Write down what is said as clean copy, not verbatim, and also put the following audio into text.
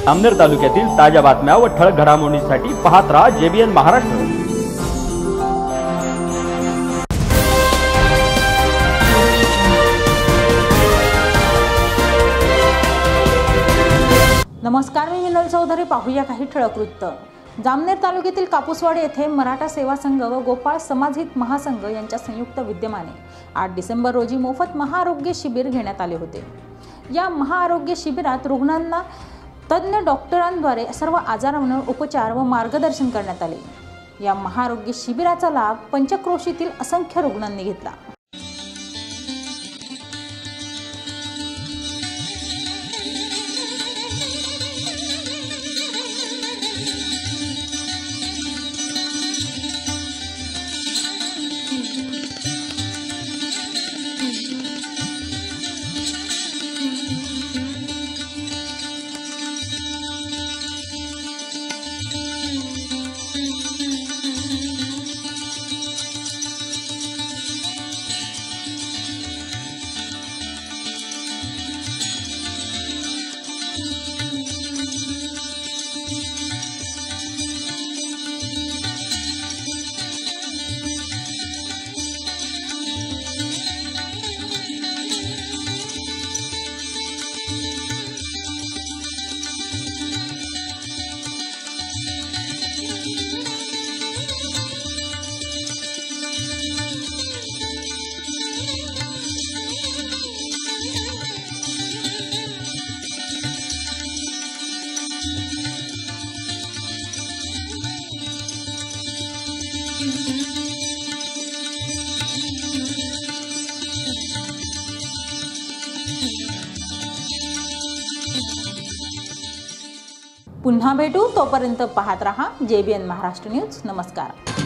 जामनेर तालुक्यातील ताज्या बातम्या व ठळक घडामोडींसाठी पाहत रहा JBN महाराष्ट्र। नमस्कार, मी मिनल चौधरी। पाहूया काही ठळक वृत्त। जामनेर तालुक्यातील कापूसवाडी येथे मराठा सेवा संघ व गोपाळ समाजहित महासंघ यांच्या संयुक्त विद्यमाने 8 डिसेंबर रोजी मोफत महाआरोग्य शिबिर घेण्यात आले होते। या महाआरोग्य शिबिरात रुग्णांना तज्ञ डॉक्टरांद्वारे सर्व आजारांवर उपचार व मार्गदर्शन करण्यात आले। या महाआरोग्य शिबिराचा लाभ पंचक्रोशीतील असंख्य रुग्णांनी घेतला। पुन्हा भेटू, तोपर्यंत पाहत रहा JBN महाराष्ट्र न्यूज। नमस्कार।